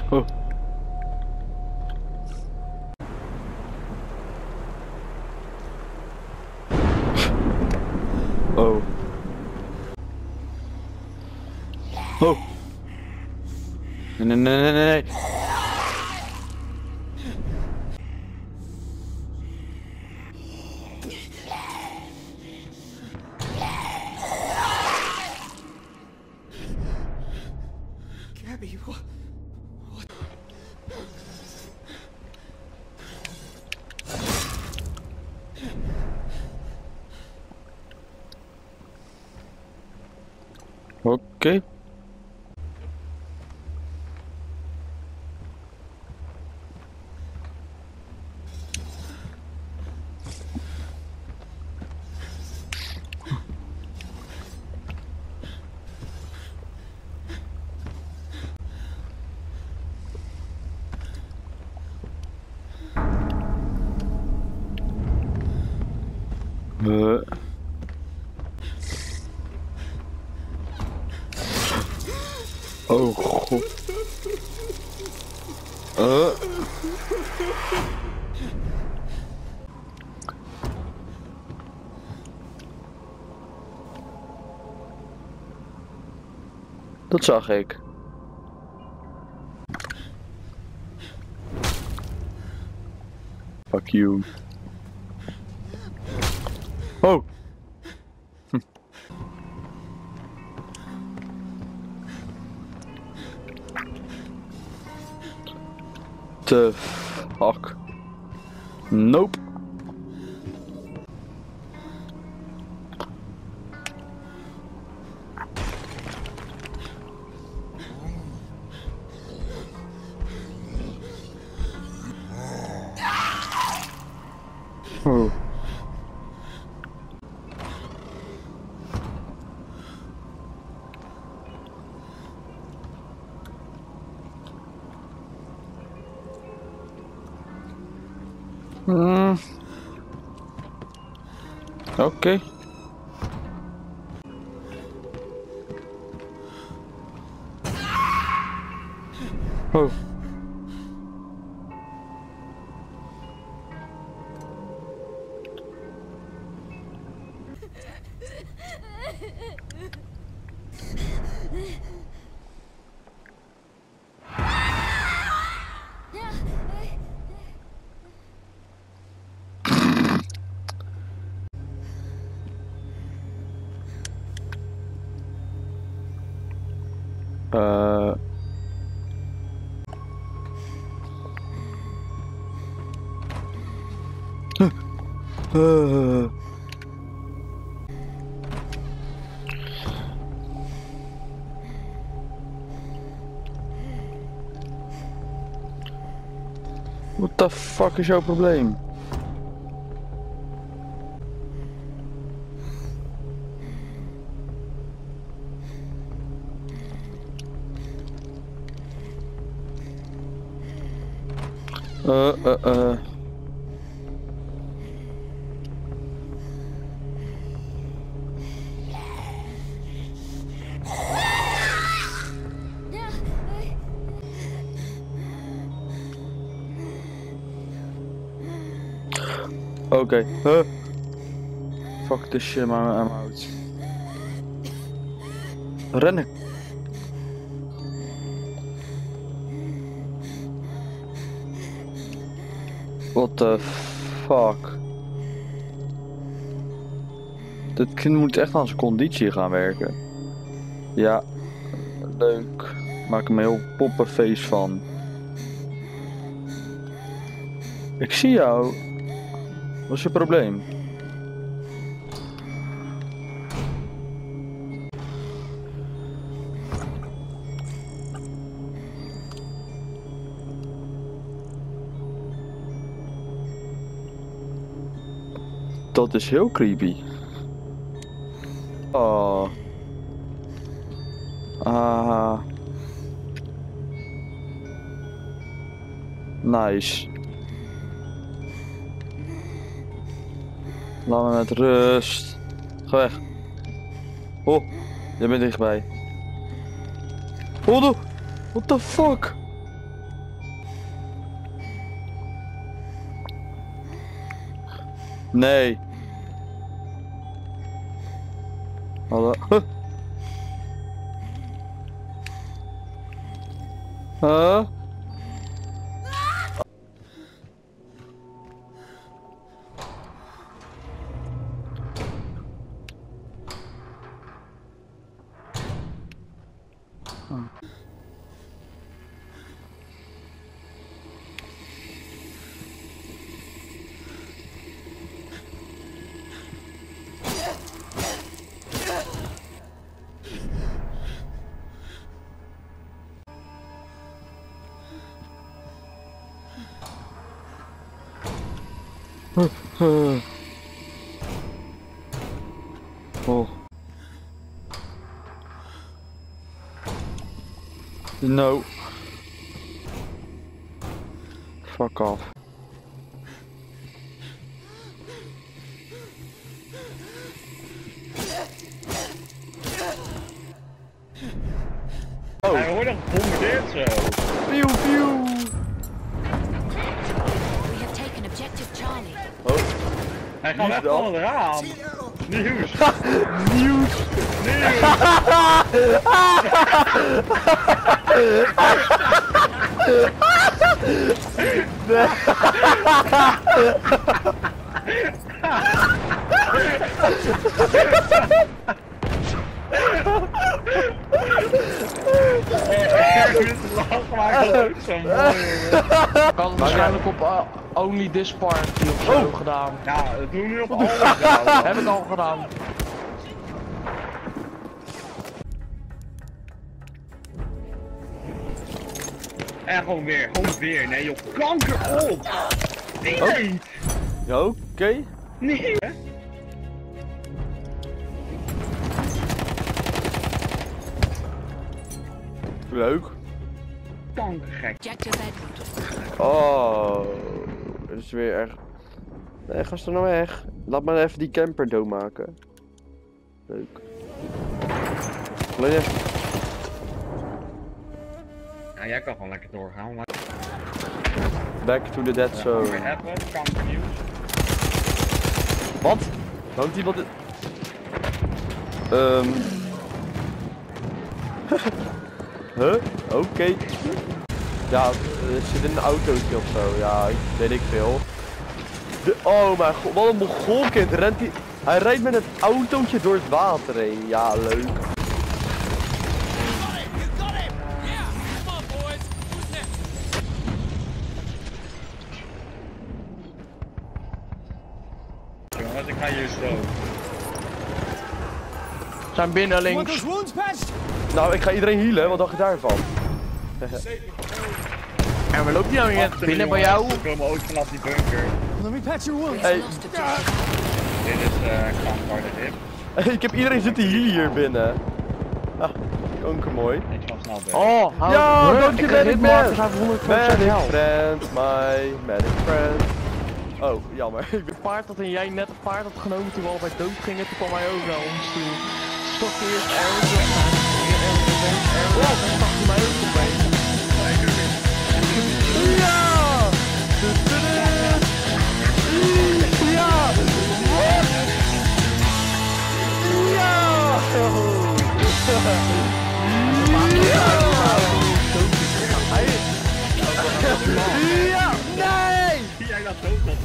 Oh. Oh. Oh. Nee, nee, nee, nee, nee. Gabby, what? Oké. Oh god. Dat zag ik. Fuck you. Oh. The fuck. Nope. Oh. Oké. Oh. What the fuck is jouw probleem? Oké. Fuck this shit, I'm out. Rennen. What the fuck. Dit kind moet echt aan zijn conditie gaan werken. Ja, leuk. Maak hem een heel poppenfeest van. Ik zie jou. Wat is je probleem? Dat is heel creepy. Oh. Ah. Nice. Laat me met rust. Ga weg. Oh, jij bent dichtbij. Oh, what the fuck? Nee. Hallo. Huh? Oh. No. Fuck off. Oh. Hij wordt nog gebombardeerd zo. Pew pew. We have taken objective Charlie. Oh. Hij gaat echt van het raam. Nieuws. Nieuws. Ik had het waarschijnlijk op Only This Party of zo gedaan. Ja, dat doen we nu op alles gedaan. Heb ik al gedaan. En gewoon weer. Nee joh, kanker op! Nee! Ja, oké. Nee! Hè? Leuk. Kankergek. Objective Edward. Oh. Dat is weer echt. Nee, ga er nou weg. Laat maar even die camper doodmaken. Leuk. Alleen even. Ja, jij kan gewoon lekker doorgaan, maar... Back to the dead zone. Weer hebben, kankernieuws. Wat? Hangt iemand in... Huh? Oké. Ja, het zit in een autootje ofzo. Ja, weet ik veel. Oh mijn god, wat een mogolkind. Hij rijdt met het autootje door het water heen. Ja, leuk. Jongens, ik ga hier zo. Zijn binnen links. Nou, ik ga iedereen healen, wat dacht je daarvan? En we lopen niet nou weer binnen bij jou. We komen ooit vanaf die bunker. Hey. Lost objective. Dit is kanker de hip. Ik heb iedereen zitten hier binnen. Ah, mooi. Ik zal snel weg. Oh, hou Ja, Huh? dank je, Ik medic rit man. maar, we zijn voor 100% Medic helft. friend, my medic friend. Oh, jammer. Het paard dat en jij net het paard had genomen toen we al bij dood gingen, toen kwam hij ook naar ons toe. Stokte eerst ergens op en dan stak hij mij ook opeens. Ja! Ja! Ja! Nee! Jij gaat dood.